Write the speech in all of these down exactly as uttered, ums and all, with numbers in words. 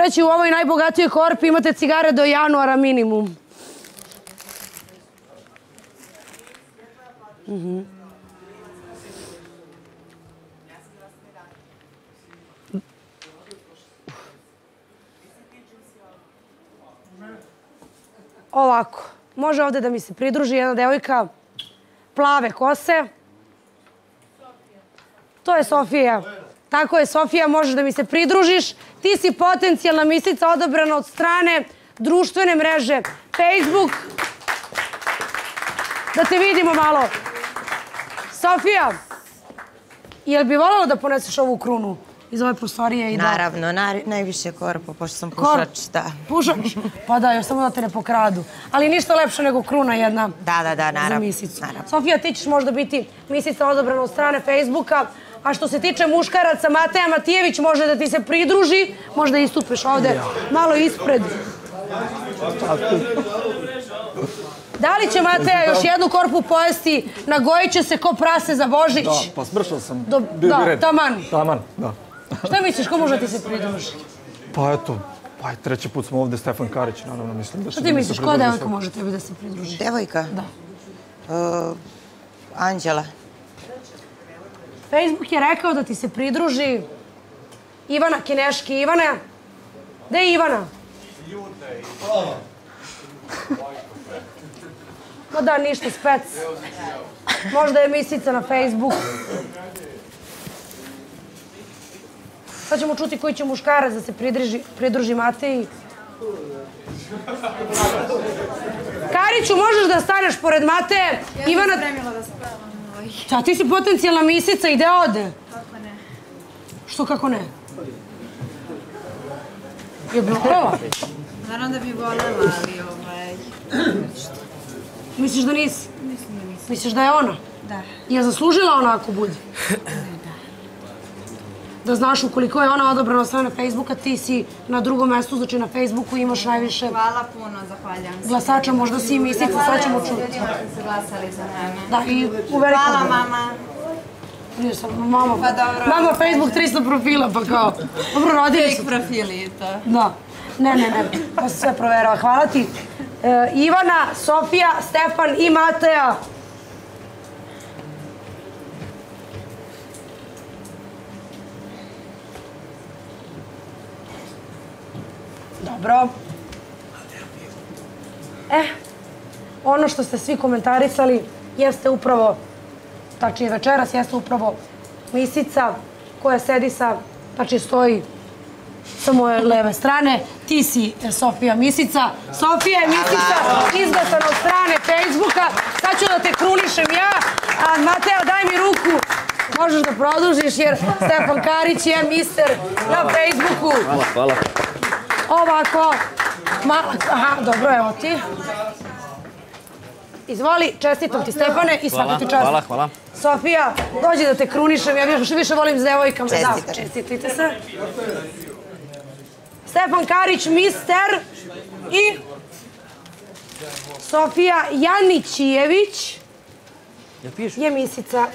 Sledeći u ovoj najbogatijoj korpi imate cigare do januara minimum. Ovako, može ovde da mi se pridruži jedna devojka plave kose. To je Sofija. Tako je, Sofija, možeš da mi se pridružiš. Ti si potencijalna misica odabrana od strane društvene mreže Facebook. Da te vidimo malo. Sofija, jel bi voljela da poneseš ovu krunu iz ove prostorije i da... Naravno, najviše korpo, pošto sam pušač, da. Pušač? Pa da, još samo da te ne pokradu. Ali ništa lepše nego kruna jedna za misicu. Sofija, ti ćeš možda biti misica odabrana od strane Facebooka, a što se tiče muškaraca, Mateja Matijević može da ti se pridruži, možda istupiš ovde malo ispred. Da li će Mateja još jednu korpu pojesti, nagojit će se ko prase za Božić? Da, pa smršao sam. Bio bi red. Taman. Taman, da. Šta misliš, ko može ti se pridruži? Pa eto, pa treći put smo ovde, Stefan Karić, naravno, mislim da će... Šta ti misliš, ko devojka može tebi da se pridruži? Devojka? Da. Anđela. Facebook je rekao da ti se pridruži Ivana Kineški. Ivana, gde je Ivana? Ma da, ništa, spec. Možda je misica na Facebooku. Sad ćemo čuti koji će muškarac da se pridruži Mateji. Kariću, možeš da staneš pored Mateje? Ja sam spremila da spavam. Da, ti si potencijalna misica i gde ode? Kako ne? Što kako ne? Je bi voljela? Naravno da bi voljela, ali ovaj... Misliš da nisi? Mislim da nisam. Misliš da je ona? Da. Je zaslužila onako budi? Da. Da znaš ukoliko je ona odabrana od strane Facebooka, ti si na drugom mestu, znači na Facebooku imaš najviše... Hvala puno, zahvaljam se. Glasača, možda si i misica, sad ćemo čuti. Ljudima koji su glasali za mene. Da, i u velikom... Hvala, mama. Nije sam, mama... Pa dobro. Mama, Facebook tristo profila, pa kao... Dobro, rodili su. Fake profili i to. Da. Ne, ne, ne, to se sve proverava. Hvala ti. Ivana, Sofija, Stefan i Mateja. Dobro. E, ono što ste svi komentarisali jeste upravo, tačnije večeras, jeste upravo misica koja sedi sa, tačnije stoji sa moje leve strane. Ti si Sofija Misica. Sofija je Misica, izglasana od strane Facebooka. Sad ću da te krunišem ja. A Mateja, daj mi ruku. Možeš da produžiš jer Stefan Karić je mister na Facebooku. Hvala, hvala. Ovako. Aha, dobro, evo ti. Izvoli, čestitam ti Stefane i svaka ti čast. Hvala, hvala. Sofija, dođi da te krunišem. Ja još više volim s devojkama. Čestitam. Čestitite se. Stefan Karić, mister i Sofija Janićijević je misica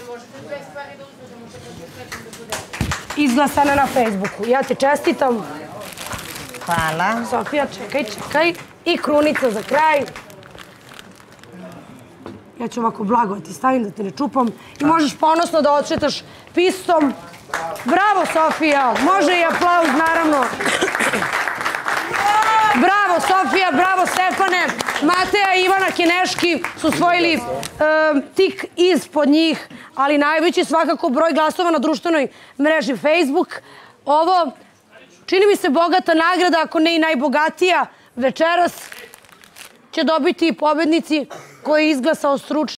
izglasana na Facebooku. Ja te čestitam. Hvala. Sofija, čekaj, čekaj. I krunica za kraj. Ja ću ovako blago da ti stavim, da te ne čupam. I možeš ponosno da odšetaš pistom. Bravo, Sofija. Može i aplauz, naravno. Bravo, Sofija, bravo, Stefane. Mateja i Ivana Kineški su osvojili tik ispod njih, ali najveći svakako broj glasova na društvenoj mreži Facebook. Ovo, čini mi se, bogata nagrada, ako ne i najbogatija večeras, će dobiti pobednici koji je izglasao stručni